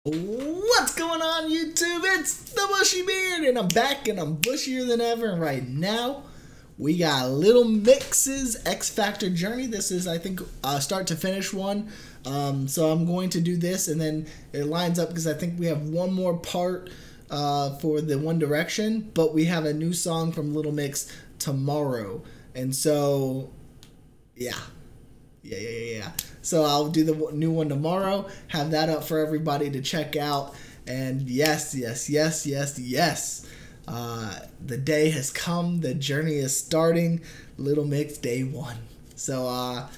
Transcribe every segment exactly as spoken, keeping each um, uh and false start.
What's going on, YouTube? It's the Bushy Beard, and I'm back, and I'm bushier than ever. And right now, we got Little Mix's X Factor journey. This is, I think, a start to finish one. Um, so I'm going to do this, and then it lines up because I think we have one more part uh, for the One Direction, but we have a new song from Little Mix tomorrow. And so, yeah. Yeah, yeah, yeah, yeah. So I'll do the new one tomorrow, have that up for everybody to check out. And yes, yes, yes, yes, yes. Uh, the day has come. The journey is starting. Little Mix day one. So uh,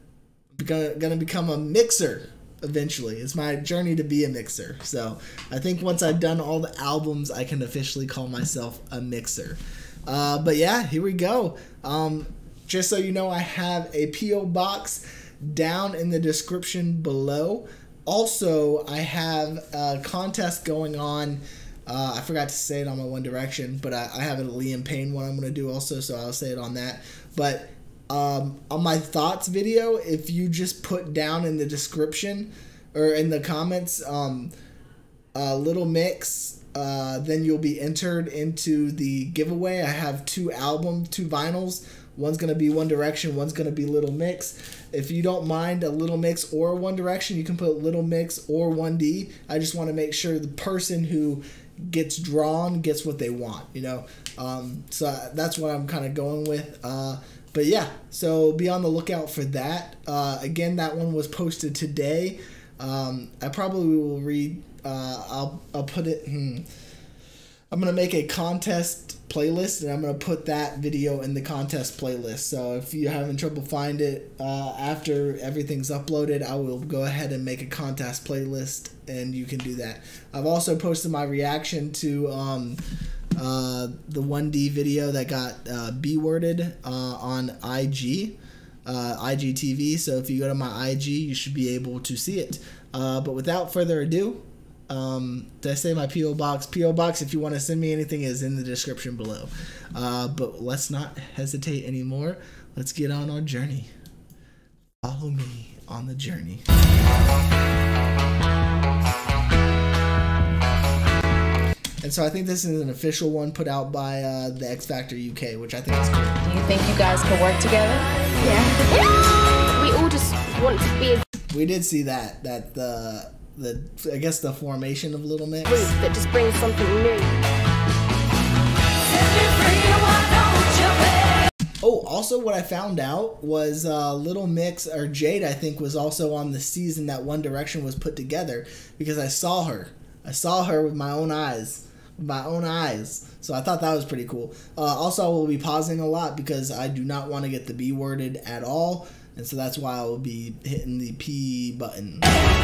I'm gonna, gonna become a mixer eventually. It's my journey to be a mixer. So I think once I've done all the albums, I can officially call myself a mixer. Uh, but yeah, here we go. Um, Just so you know, I have a P O box down in the description below. Also, I have a contest going on. Uh, I forgot to say it on my One Direction, but I, I have a Liam Payne one I'm going to do also, so I'll say it on that. But um, on my thoughts video, if you just put down in the description or in the comments, um, uh, Little Mix, uh, then you'll be entered into the giveaway. I have two albums, two vinyls. One's going to be One Direction, one's going to be Little Mix. If you don't mind a Little Mix or One Direction, you can put Little Mix or one D. I just want to make sure the person who gets drawn gets what they want, you know. Um, so that's what I'm kind of going with. Uh, but yeah, so be on the lookout for that. Uh, again, that one was posted today. Um, I probably will read, uh, I'll, I'll put it, hmm. I'm going to make a contest playlist, and I'm going to put that video in the contest playlist. So if you're having trouble find it uh, after everything's uploaded, I will go ahead and make a contest playlist, and you can do that. I've also posted my reaction to um, uh, the one D video that got uh, B-worded uh, on I G, uh, I G T V. So if you go to my I G, you should be able to see it. Uh, but without further ado, Um, did I say my P O box? P O box, if you want to send me anything, is in the description below. Uh, but let's not hesitate anymore. Let's get on our journey. Follow me on the journey. And so I think this is an official one put out by uh, the X Factor U K, which I think is cool. Do you think you guys can work together? Yeah. We all just want to be a We did see that, that the... The, I guess the formation of Little Mix. group that just brings something new. Oh, also what I found out was uh, Little Mix, or Jade, I think, was also on the season that One Direction was put together, because I saw her. I saw her with my own eyes. With my own eyes. So I thought that was pretty cool. Uh, also, I will be pausing a lot because I do not want to get the B worded at all. And so that's why I will be hitting the P button.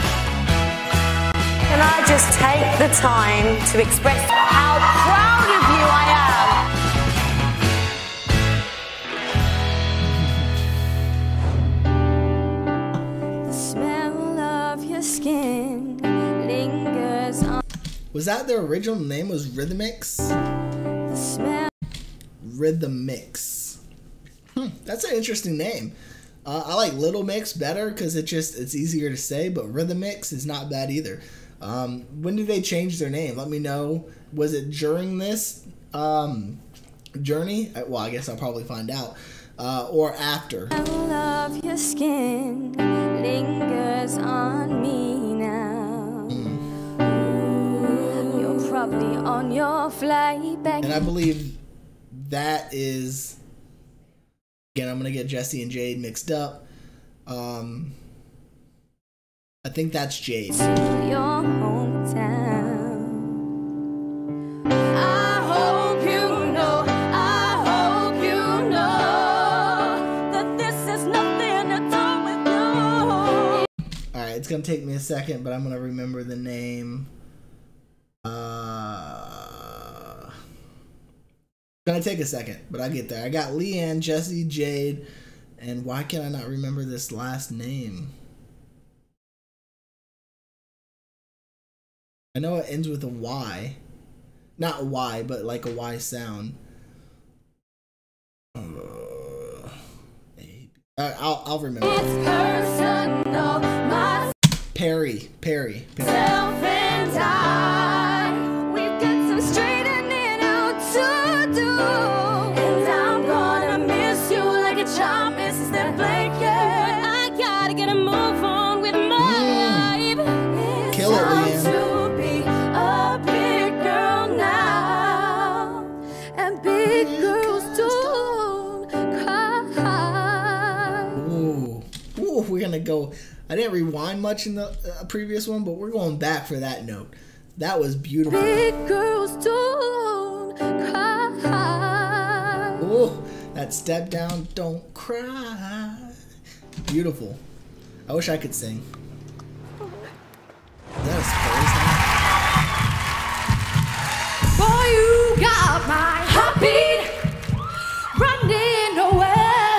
Can I just take the time to express how proud of you I am? The smell of your skin lingers on. Was that their original name? Was Rhythmix? The smell. Rhythmix. Hmm, that's an interesting name. Uh, I like Little Mix better because it just it's easier to say, but Rhythmix is not bad either. Um, when did they change their name? Let me know. Was it during this um, journey? Well, I guess I'll probably find out. Uh, or after. The smell of your skin lingers on me now. Mm. You're probably on your flight back. And I believe that is... Again, I'm going to get Jesse and Jade mixed up. Um, I think that's Jade. To your hometown. I hope you know, I hope you know that this is nothing to do with you. Alright, it's going to take me a second, but I'm going to remember the name. Uh... Gonna take a second, but I'll get there. I got Leanne, Jesse, Jade, and why can I not remember this last name? I know it ends with a Y. Not Y, but like a Y sound. Uh, I'll, I'll remember. It's personal, my Perry, Perry, Perry. and I, we've got some straightening out to do. And I'm gonna miss you like a child misses their blanket. I gotta get a move on with my life. It's Kill it, time Leanne. to be a big girl now. And big girls don't cry. Ooh. Ooh, we're gonna go. I didn't rewind much in the uh, previous one, but we're going back for that note. That was beautiful. Big girls don't cry. Ooh, that step down, don't cry. Beautiful. I wish I could sing. That is crazy. Boy, you got my heartbeat running away.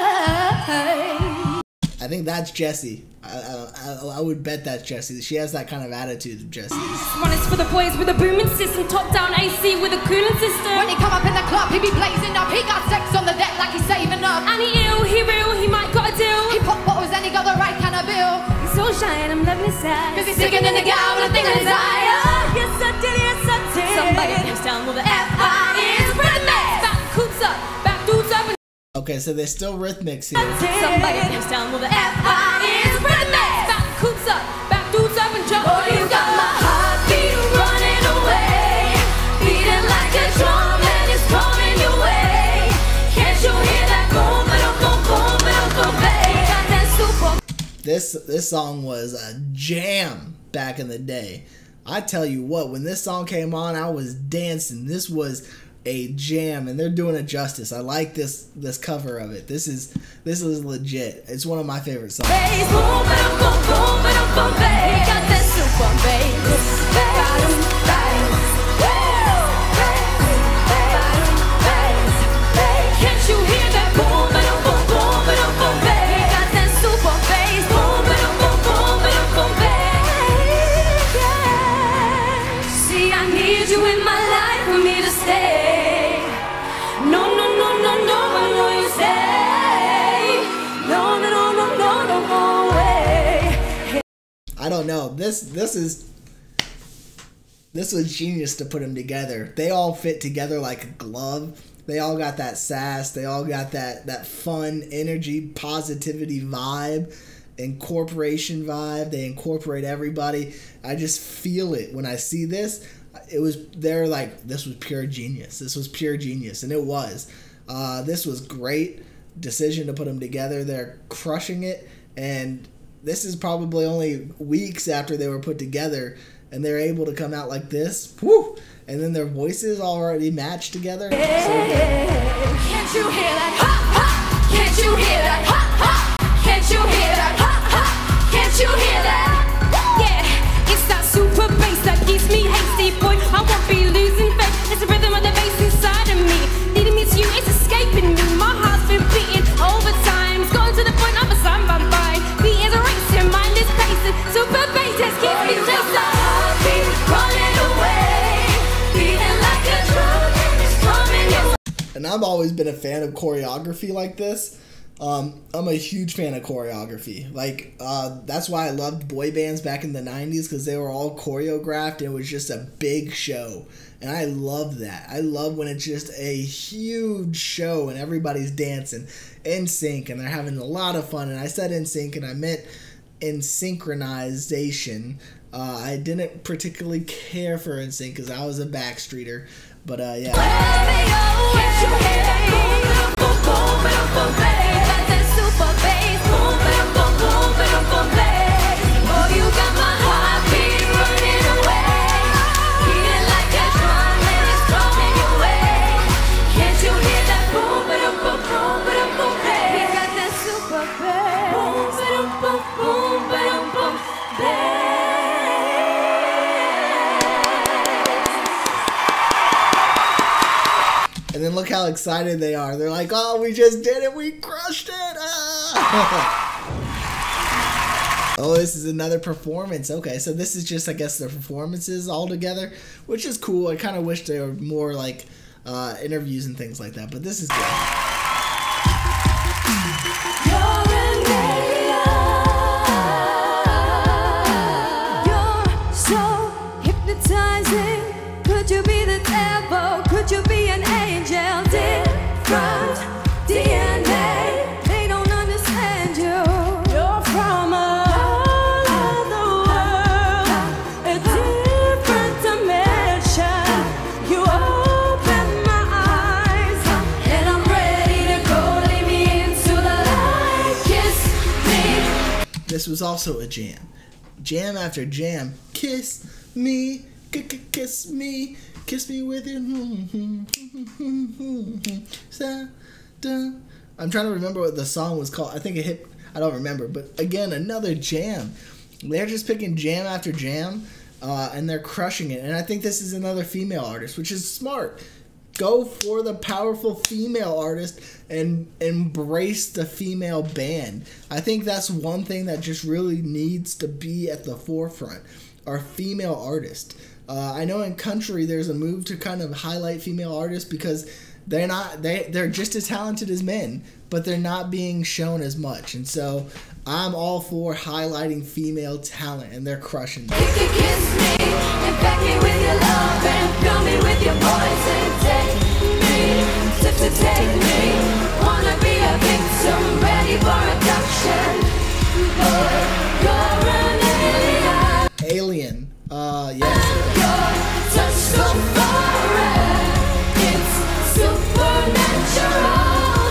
I think that's Jessie. I, I, I would bet that's Jessie. She has that kind of attitude of Jessie. One is for the boys with a booming system, top down A C with a cooling system. When he come up in the club, he be blazing up. He got sex on the deck like he's saving up. And he ill, he real, he might got a deal. He pop bottles and he got the right kind of bill. He's so shy and I'm loving his eyes. Cause he's sticking in the guy with a thing on his eye. Yes I did, yes I did. Somebody comes down with the F I is rhythmic. Back coops up, back dudes up and Okay, so there's still rhythmics here. somebody comes down with the F I is rhythmic. Back coops up, back dudes up and jump. Boy, you got my heartbeat running away, beating like a drum and it's coming your way. Can't you hear that boom, ba-dum, boom, boom, ba-dum, boom, babe? Got that super. This this song was a jam back in the day. I tell you what, when this song came on, I was dancing. This was a jam, and they're doing it justice. I like this this cover of it. This is this is legit. It's one of my favorite songs. Bass, boom, ba-dum, boom, boom, ba-dum, boom, babe. Got that super bass, ba-dum, bass, woo, bass, ba-dum, bass, bass. Can't you hear that boom, ba-dum, boom, boom, ba-dum, boom, babe? Got that super bass, boom, ba-dum, boom, boom, ba-dum, boom, babe. Yeah. See, I need you in my life for me to stay. No, no, no, no, no, I know you say. No, no, no, no, no, no, no way. I don't know. This this is this was genius to put them together. They all fit together like a glove. They all got that sass. They all got that that fun, energy, positivity vibe, incorporation vibe. They incorporate everybody. I just feel it when I see this. It was they're like this was pure genius. This was pure genius, and it was. Uh, this was great decision to put them together. They're crushing it, and this is probably only weeks after they were put together, and they're able to come out like this. Woo! And then their voices already match together. So Can't you hear that? Ha ha! Can't you hear that? Ha ha! Can't you hear that? Ha ha! Can't you hear that? yeah, it's that super bass that keeps me hasty, boy. I won't be losing faith. It's the rhythm of the bass inside of me, leading me to you. It's escaping me. My heart's been beating overtime. It's gone to the point of a samba. Beat is racing, mind is pacing. Super bass just keeps me You got my chasing. heartbeat running away, beating like a drum and it's coming your way. And I've always been a fan of choreography like this. Um, I'm a huge fan of choreography. Like, uh, that's why I loved boy bands back in the nineties, because they were all choreographed and it was just a big show. And I love that. I love when it's just a huge show and everybody's dancing in sync and they're having a lot of fun. And I said in sync and I meant in synchronization. Uh, I didn't particularly care for in sync because I was a backstreeter. But uh, yeah. Can't you hear that boom, boom, boom, boom, boom, babe? Got that super bass, boom, boom, boom, boom, boom, boom, babe. Oh, you got my heartbeat running away, beating like a drum and it's coming your way. Can't you hear that boom, boom, boom, boom, boom, boom, babe? Got that super bass, boom, boom, boom, boom, boom, boom, babe. And then look how excited they are. They're like, oh, we just did it. We crushed it. Ah! Oh, this is another performance. Okay, so this is just, I guess, their performances all together, which is cool. I kind of wish there were more, like, uh, interviews and things like that. But this is good. You're an alien. You're so hypnotizing. Could you be the devil? Could you be an angel? Different D N A. They don't understand you. You're from all over the world, a different dimension. You open my eyes, and I'm ready to go. Lead me into the light. Kiss me. This was also a jam. Jam after jam. Kiss me, kiss me, kiss me with your. I'm trying to remember what the song was called. I think it hit. I don't remember. But again, another jam. They're just picking jam after jam, uh, and they're crushing it. And I think this is another female artist, which is smart. Go for the powerful female artist and embrace the female band. I think that's one thing that just really needs to be at the forefront. Are female artists. Uh, I know in country there's a move to kind of highlight female artists because they're not they they're just as talented as men, but they're not being shown as much. And so I'm all for highlighting female talent, and they're crushing it. You can kiss me, infect me with your love, and fill me with your poison. Take me, to, to take me. Wanna be a victim, ready for abduction. Boy, you're an alien. Alien. Uh, yes. Your touch so foreign, it's supernatural,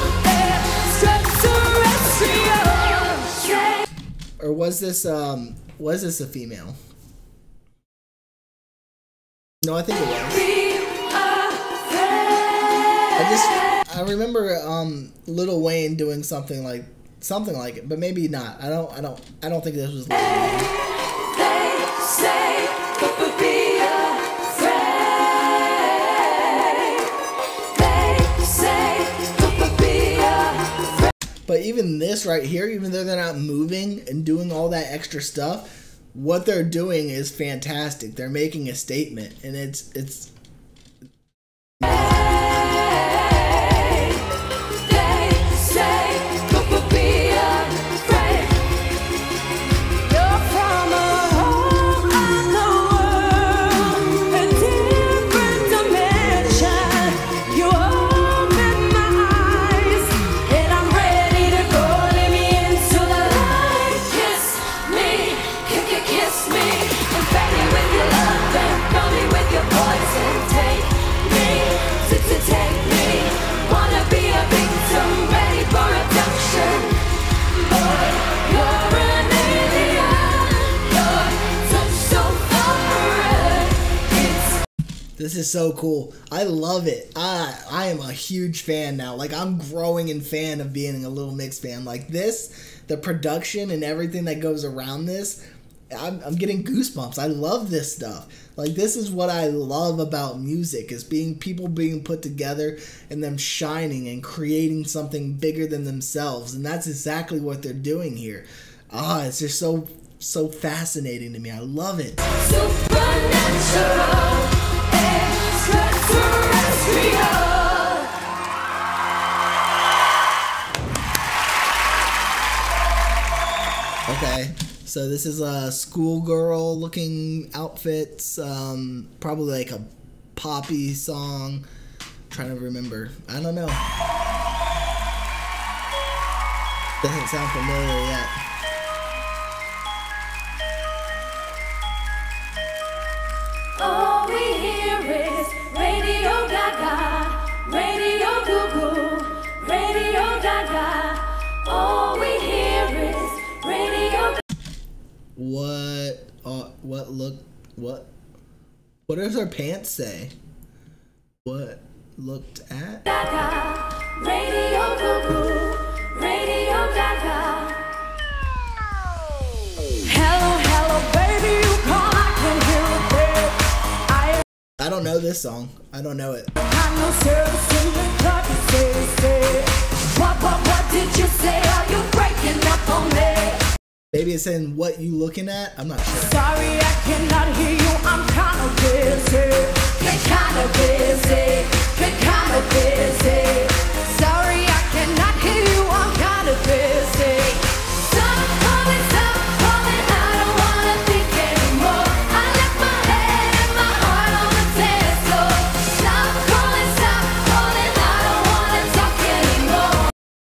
extraterrestrial. Or was this um was this a female? No, I think it was. I just I remember um Lil Wayne doing something like something like it, but maybe not. I don't I don't I don't think this was Lil Wayne. They say don't be afraid. They say don't be afraid. But even this right here, even though they're not moving and doing all that extra stuff, what they're doing is fantastic. They're making a statement, and it's it's This is so cool. I love it. I I am a huge fan now. Like, I'm growing in fan of being a Little Mix fan. Like this, the production and everything that goes around this, I'm, I'm getting goosebumps. I love this stuff. Like, this is what I love about music, is being people being put together and them shining and creating something bigger than themselves. And that's exactly what they're doing here. Ah, it's just so so fascinating to me. I love it. Supernatural. Okay, so this is a schoolgirl looking outfits, um, probably like a poppy song. I'm trying to remember. I don't know. Doesn't sound familiar yet. All we hear is Radio Gaga, Radio Goo Goo, Radio Gaga. All we hear is Radio. What? Uh, what look? What? What does her pants say? What looked at? Gaga, Radio Goo Goo, Radio Gaga. Hello, hello, baby, you call, I can hear it there. I I don't know this song. I don't know it. I'm no serious in the club, you say, say. What, what, what did you say? Are you breaking up on me? Maybe it's saying what you looking at. I'm not sure. Sorry, I cannot hear you. I'm kind of busy. Get kind of busy. Get kind of busy. Sorry, I cannot hear you. I'm kind of busy. Stop calling, stop calling. I don't wanna think anymore. I left my head in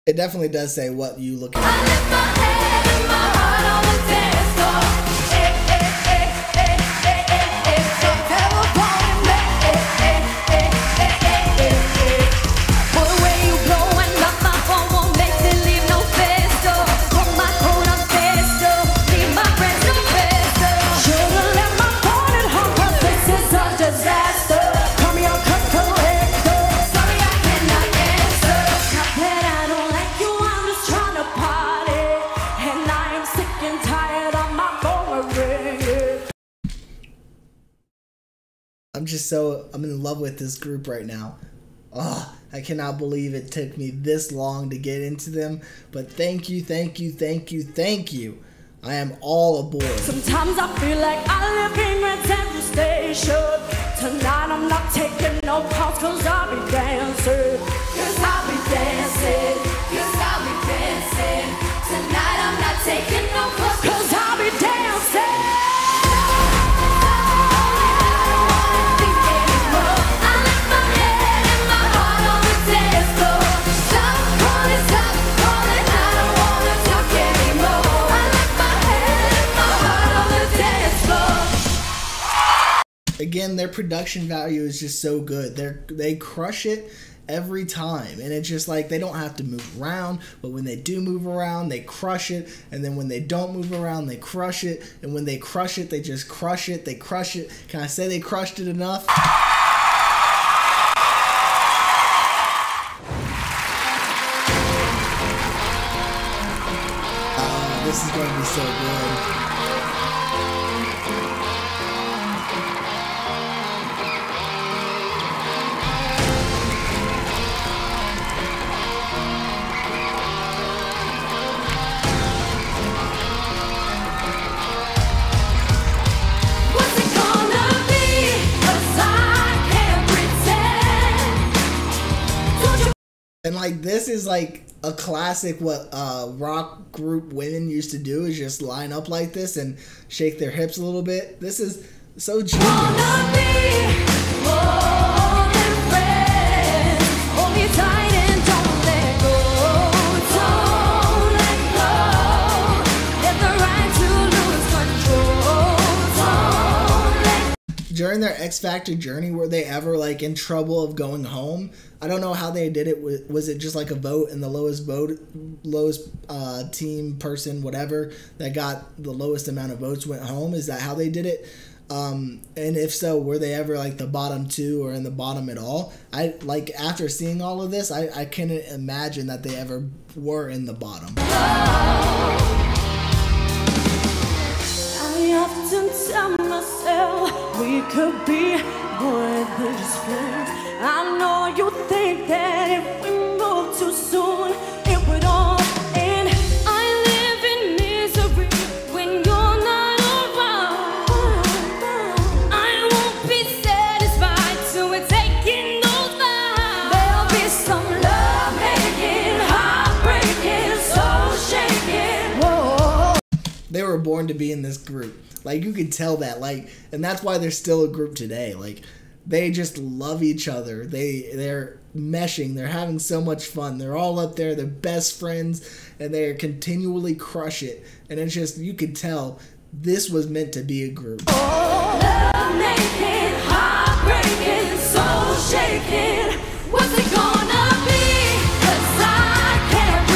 It definitely does say what you look I at. left my head and my heart on the dance floor. Eh, eh, eh, eh, eh, eh, eh, eh. Telephone me. Eh, eh, eh, eh, eh, eh, eh. For the way you blow and lock my phone won't make me leave no faster. Put my coat on faster. Leave my friends no faster. Should've left my phone at home, 'cause this is a disaster. Come here, cut collector. Sorry, I cannot answer. Not that I don't like you, I'm just trying to party. And I am sick and tired of my phone ringing. I'm just so, I'm in love with this group right now. Oh, I cannot believe it took me this long to get into them. But thank you, thank you, thank you, thank you. I am all aboard. Sometimes I feel like I live in Grand Central Station. Tonight I'm not taking no calls, 'cause I'll be dancing. Cause I'll be dancing. Cause I'll be dancing. Tonight I'm not taking no calls. 'Cause I'll be dancing. Again, their production value is just so good. They're they crush it every time, and it's just like they don't have to move around, but when they do move around, they crush it. And then when they don't move around, they crush it. And when they crush it, they just crush it. They crush it. Can I say they crushed it enough? Uh, this is going to be so good. What's it gonna be? 'Cause I can't pretend. Don't you And like this is like a classic what uh rock group women used to do, is just line up like this and shake their hips a little bit. This is so genius. wanna be more than friends? Hold me tight and don't let go. Don't let go. Have the right to lose control. Don't let During their X Factor journey, were they ever like in trouble of going home? I don't know how they did it. Was, was it just like a vote, and the lowest vote, lowest uh, team person, whatever, that got the lowest amount of votes went home? Is that how they did it? Um, and if so, were they ever like the bottom two or in the bottom at all? I like after seeing all of this, I, I couldn't imagine that they ever were in the bottom. I often tell myself we could be more than just friends. I know you think that if we move too soon, it would all end. I live in misery when you're not around. I won't be satisfied till we're taking those vows. There'll be some love making, heartbreaking, soul shaking. Whoa. They were born to be in this group. Like you could tell that. Like, and that's why they're still a group today. Like, they just love each other. They they're meshing. They're having so much fun. They're all up there. They're best friends, and they continually crush it. And it's just, you could tell this was meant to be a group. Love making, heartbreaking, soul shaking. What's it gonna be? 'Cause I can't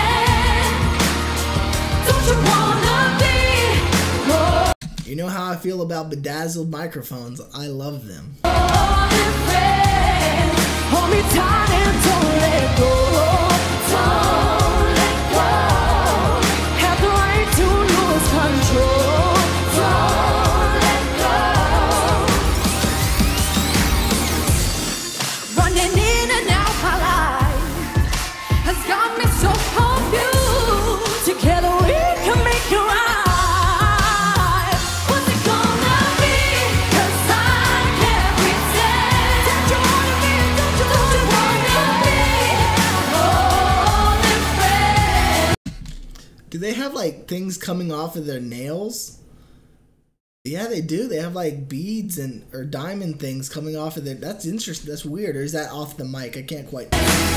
pretend. Don't you wanna be more You know how I feel about bedazzled microphones. I love them. than friends? Hold me tight and don't let go. Don't let go. Have the right to lose control. Don't let go. Running in and out my life has got me so confused. Together we can make it right. What's it gonna be? 'Cause I can't pretend. Don't you wanna be? Don't you, don't you wanna be more than friends? Do they have like things coming off of their nails? Yeah, they do. They have like beads and or diamond things coming off of it. That's interesting. That's weird. Or is that off the mic? I can't quite.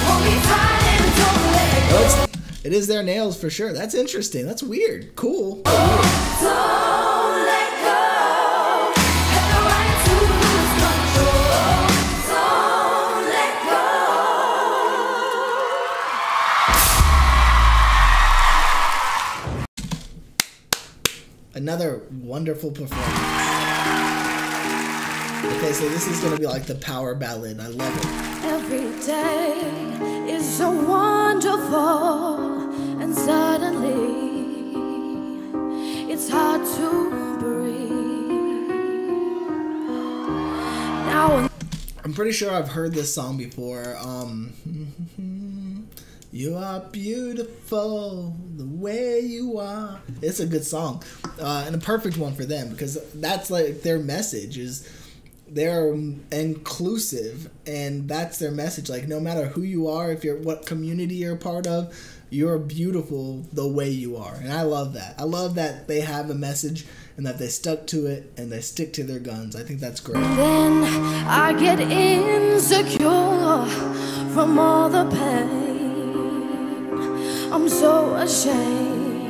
Oh, it's, it is their nails for sure. That's interesting. That's weird. Cool. But weird. Another wonderful performance. Okay, so this is gonna be like the power ballad. I love it. Every day is so wonderful, and suddenly it's hard to breathe. Now I'm pretty sure I've heard this song before. Um, you are beautiful the way you are. It's a good song, uh, and a perfect one for them because that's like their message is they're inclusive, and that's their message. Like no matter who you are, if you're what community you're a part of, you're beautiful the way you are, and I love that. I love that they have a message and that they stuck to it and they stick to their guns. I think that's great. then I get insecure from all the pain. I'm so ashamed.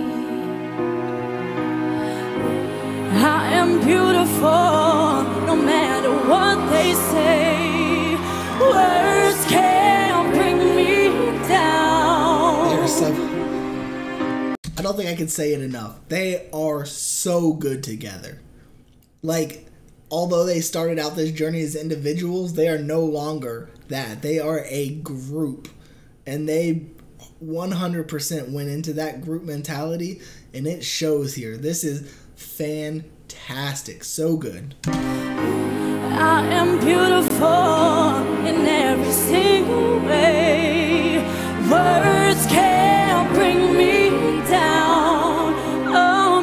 I am beautiful, no matter what they say. Words can't bring me down. They're so, I don't think I can say it enough. They are so good together. Like, although they started out this journey as individuals, they are no longer that. They are a group, and they one hundred percent went into that group mentality, and it shows here. This is fantastic. So good. I am beautiful in every single way. Words can't bring me down. Oh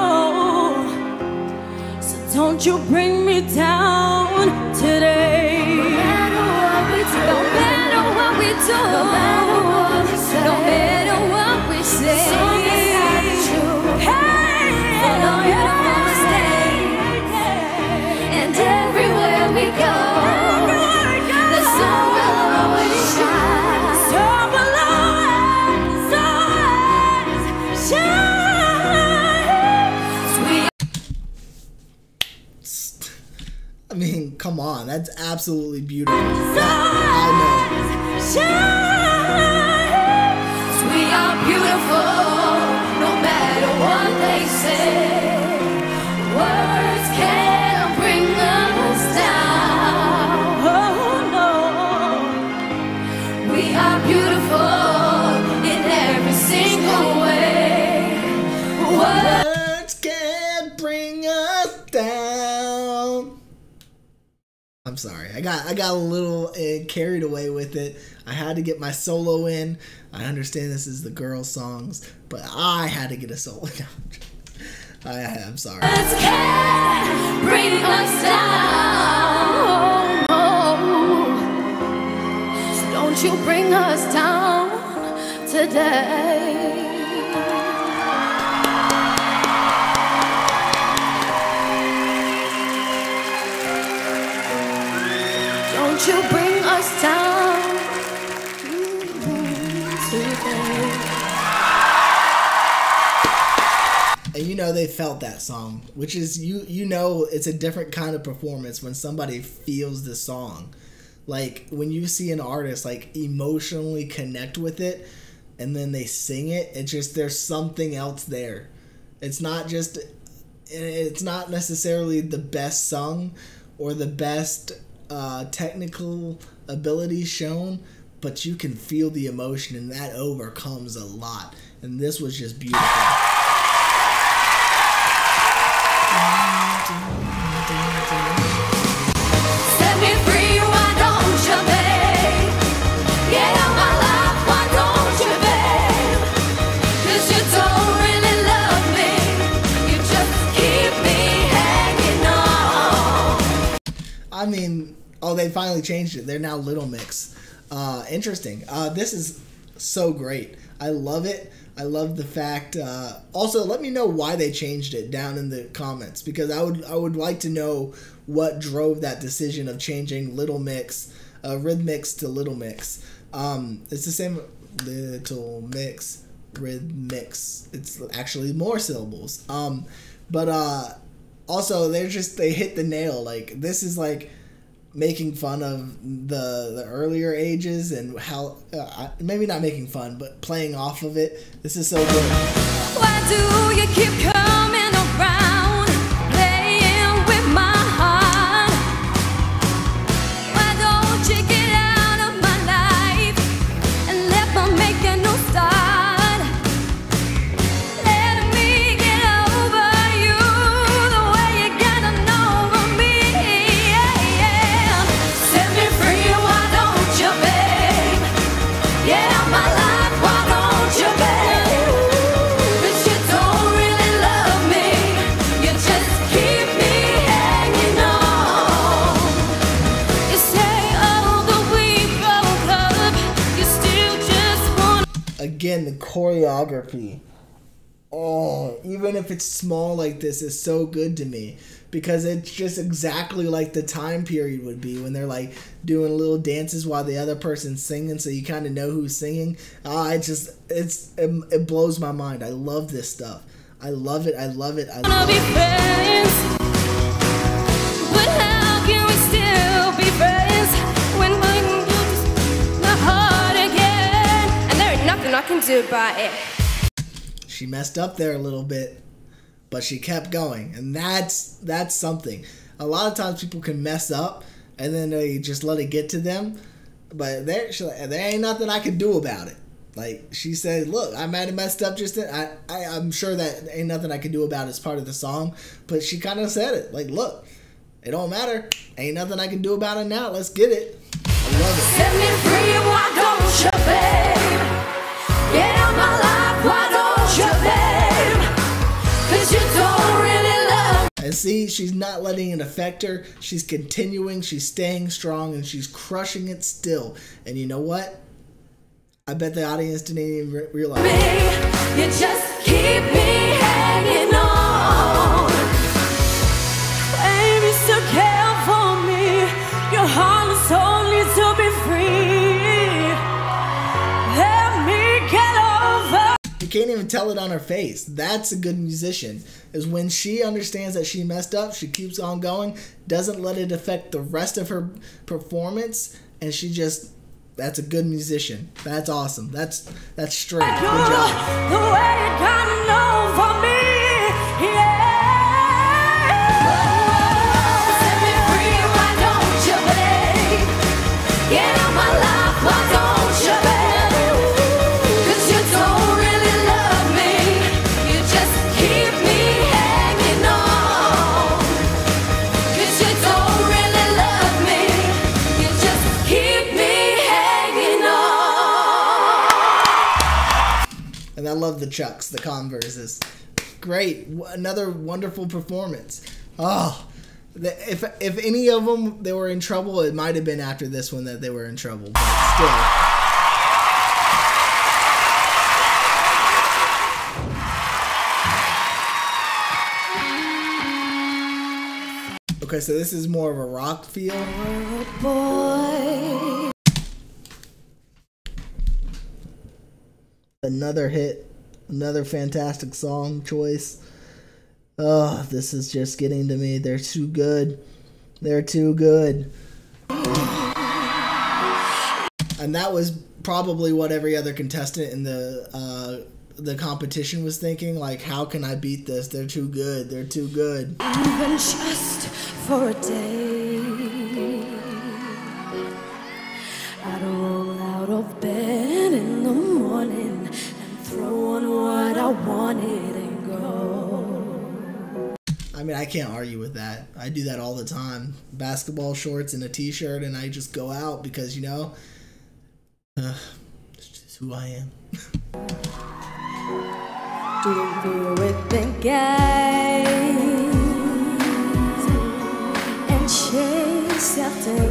no. So don't you bring me down today. No matter what we do, no matter what we do, no matter what we say, no matter what we say. So we go, the sun will always shine. The sun will always, always shine. I mean, come on, that's absolutely beautiful. I know. We are beautiful, no matter what they say. Words can't bring us down. We are beautiful in every single way. Words can't bring us down. I'm sorry. I got I got a little uh, carried away with it. I had to get my solo in. I understand this is the girl songs, but I had to get a solo down. I, I'm sorry. Words can't bring us down. So don't you bring us down today. Don't you bring us down today. And you know they felt that song, which is you you know it's a different kind of performance when somebody feels the song. Like when you see an artist like emotionally connect with it and then they sing it, it's just there's something else there. It's not just it's not necessarily the best sung or the best uh, technical ability shown, but you can feel the emotion and that overcomes a lot. And this was just beautiful. Set me free, why don't you, babe? Get out my life, why don't you, babe? 'Cause you don't really love me, you just keep me hanging on. I mean, oh, they finally changed it. They're now Little Mix. Uh, interesting. Uh, this is so great. I love it. I love the fact. Uh, also, let me know why they changed it down in the comments, because I would I would like to know what drove that decision of changing Little Mix, uh, Rhythmix to Little Mix. Um, it's the same, Little Mix, Rhythmix. It's actually more syllables. Um, but uh, also they're just they hit the nail. Like, this is like making fun of the the earlier ages and how uh, maybe not making fun, but playing off of it. This is so good. Why do you keep coming around, playing with my heart? Why don't you get out of my life and let me make a new start? Let me get over you the way you got over me. Yeah, yeah. Set me free, why don't you, babe? Get out my life, why don't you, babe? Again, the choreography. Oh, even if it's small like this, is so good to me, because it's just exactly like the time period would be when they're like doing little dances while the other person's singing, so you kind of know who's singing. Ah, uh, it just it's it, it blows my mind. I love this stuff. I love it. I love it. I love it. Friends, but how can we still be friends when we're just the heart again? And there ain't nothing I can do about it. She messed up there a little bit, but she kept going, and that's that's something. A lot of times people can mess up and then they just let it get to them, but there there ain't nothing I can do about it. Like she said, look, I might have messed up just then. I, I I'm sure that ain't nothing I can do about it as part of the song, but she kind of said it like, look, it don't matter, ain't nothing I can do about it now. Let's get it. I love it. Set me free, why don't you, babe? Get out my life, why don't you, babe? 'Cause you don't really love. And see, she's not letting it affect her. She's continuing, she's staying strong, and she's crushing it still. And you know what? I bet the audience didn't even re realize me. You just keep me hanging on. Baby, still care for me. Your heart is only to be free. Let me get over. You can't even tell it on her face. That's a good musician. Is when she understands that she messed up, she keeps on going, doesn't let it affect the rest of her performance, and she just, that's a good musician. That's awesome. That's that's straight. Good job. The way you gotta know for me, yeah. Set me free, why don't you, babe? Get out my life, why don't you, babe? 'Cause you don't really love me. You just keep me hanging on. 'Cause you don't really love me. You just keep me hanging on. And I love the Chucks, the Converses. Great. Another wonderful performance. Oh, if if any of them they were in trouble, it might have been after this one that they were in trouble, but still. Okay, so this is more of a rock feel. Oh boy. Another hit, another fantastic song choice. Oh, this is just getting to me. They're too good. They're too good. And that was probably what every other contestant in the uh, the competition was thinking. Like, how can I beat this? They're too good. They're too good. Even just for a day, I'd roll out of bed in the morning and throw on what I wanted and go. I mean, I can't argue with that. I do that all the time. Basketball shorts and a t-shirt, and I just go out because, you know, uh, it's just who I am. Do you with the guys and chase after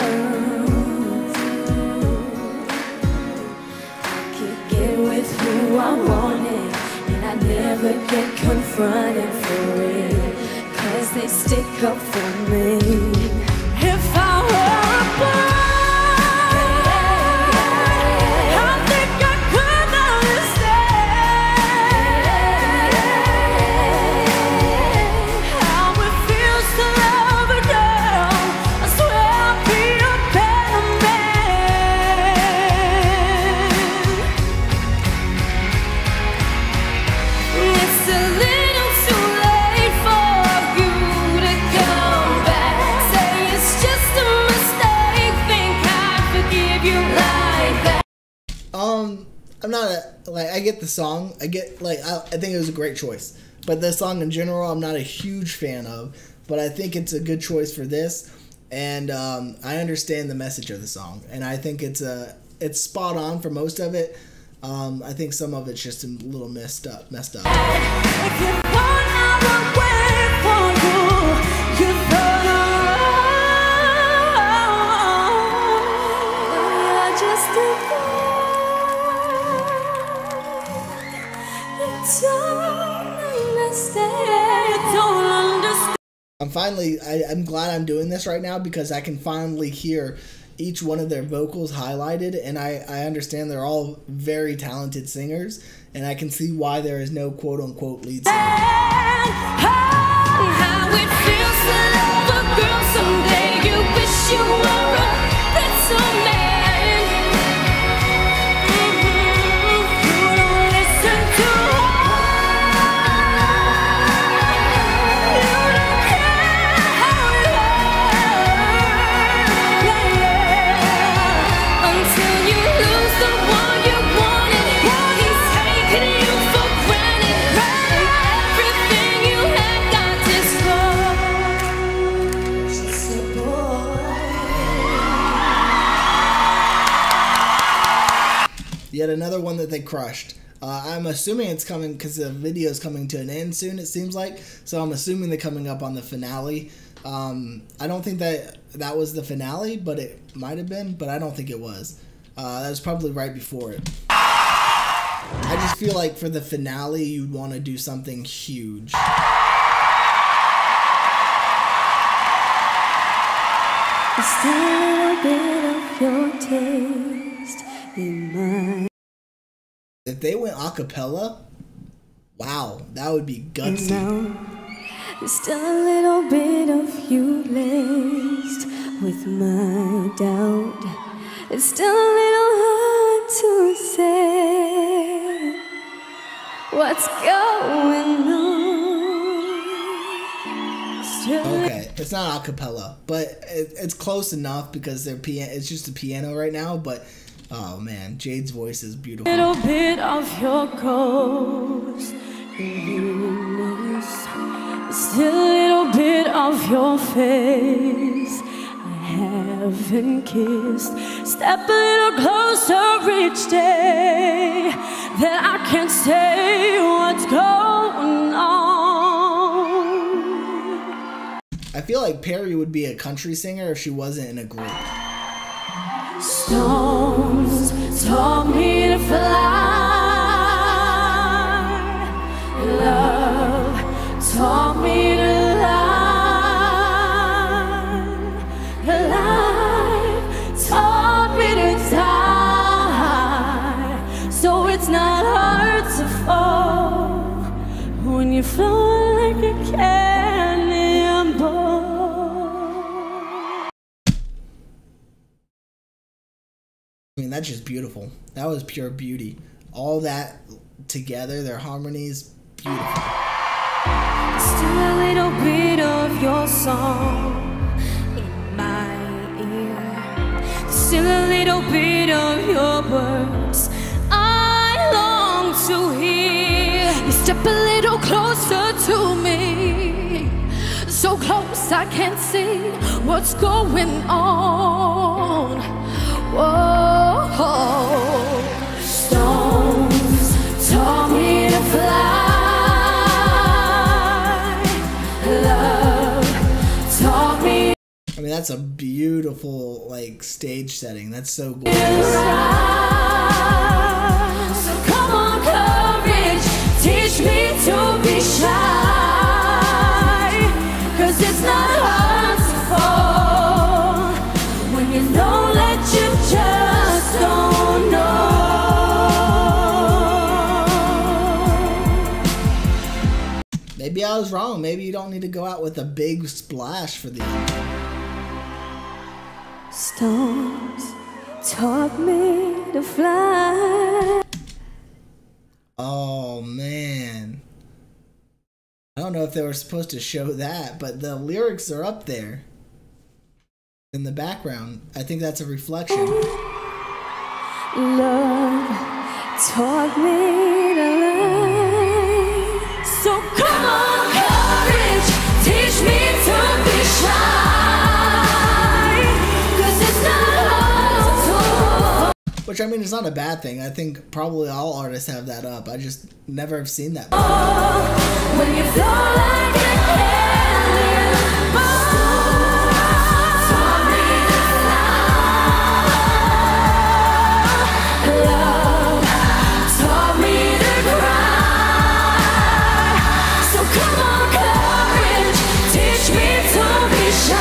girls? I kick it with you I want it, and I never get confronted for it, 'cause they stick up for me. If I were a boy, Um, I'm not a, like, I get the song. I get, like, I, I think it was a great choice. But the song in general, I'm not a huge fan of. But I think it's a good choice for this. And um, I understand the message of the song. And I think it's a, it's spot on for most of it. Um, I think some of it's just a little messed up. Messed up. I'm finally, I, I'm glad I'm doing this right now because I can finally hear each one of their vocals highlighted, and I, I understand they're all very talented singers, and I can see why there is no quote-unquote lead singer. How it feels to love a girl someday. You wish you were a better man. Yet another one that they crushed. Uh, I'm assuming it's coming because the video is coming to an end soon, it seems like. So I'm assuming they're coming up on the finale. Um, I don't think that that was the finale, but it might have been. But I don't think it was. Uh, that was probably right before it. I just feel like for the finale, you'd want to do something huge. Just a little bit of your taste in my. If they went a cappella, wow, that would be gutsy. There's still a little bit of you laced with my doubt. It's still a little hard to say what's going on. Still Okay, it's not a cappella, but it, it's close enough because they're piano. It's just a piano right now, but. Oh man, Jade's voice is beautiful. A little bit of your ghost, still a little bit of your face I haven't kissed. Step a little closer each day, then I can say what's going on. I feel like Perry would be a country singer if she wasn't in a group. Stones taught me to fly. Love taught me to lie. Life taught me to die. So it's not hard to fall when you float like a cannonball. I mean, that's just beautiful. That was pure beauty. All that together, their harmonies, beautiful. Still a little bit of your song in my ear. Still a little bit of your words I long to hear. You step a little closer to me, so close I can't see what's going on. Whoa, stones taught me to fly. Love taught me. I mean, that's a beautiful, like, stage setting. That's so to gorgeous. rise. So come on, come maybe I was wrong. Maybe you don't need to go out with a big splash for the end. Storms taught me to fly. Oh, man. I don't know if they were supposed to show that, but the lyrics are up there in the background. I think that's a reflection. Love taught me to lie. So come on, courage, teach me to be shy. 'Cause it's not hard to. Which, I mean, it's not a bad thing. I think probably all artists have that up. I just never have seen that before. When you flow like a cannonball, taught me to fly. Love taught me to cry. So come on, courage, teach me to be shy.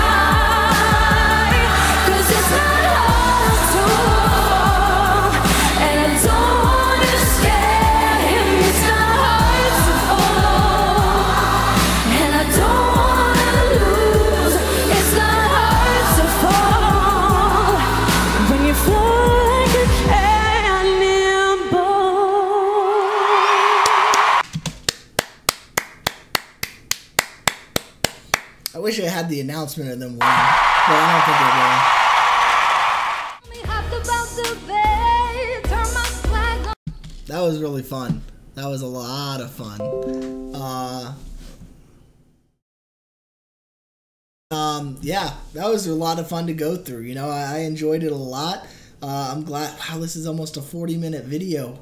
'Cause it's not hard to fall, and I don't wanna scare him. It's not hard to fall, and I don't wanna lose. It's not hard to fall when you flow like a cannonball. I wish I had the announcement of them winning, but I don't think they will. We hopped about the bed, turn my flag on. That was really fun. That was a lot of fun. Uh, um, yeah, that was a lot of fun to go through. You know, I, I enjoyed it a lot. Uh, I'm glad. Wow, this is almost a forty minute video.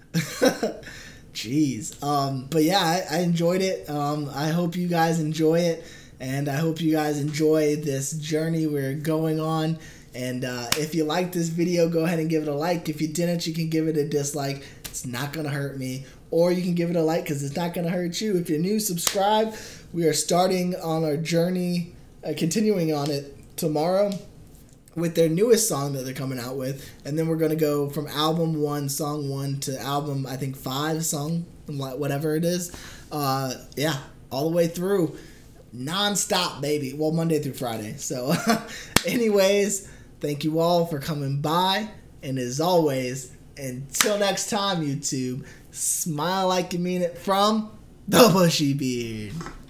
Jeez. Um, but yeah, I, I enjoyed it. Um, I hope you guys enjoy it. And I hope you guys enjoy this journey we're going on. And uh, if you liked this video, go ahead and give it a like. If you didn't, you can give it a dislike. It's not going to hurt me. Or you can give it a like because it's not going to hurt you. If you're new, subscribe. We are starting on our journey, uh, continuing on it tomorrow with their newest song that they're coming out with. And then we're going to go from album one, song one, to album, I think, five, song, whatever it is. Uh, yeah, all the way through. Non-stop, baby. Well, Monday through Friday. So, anyways, thank you all for coming by. And as always, until next time, YouTube, smile like you mean it from the Bushy Beard.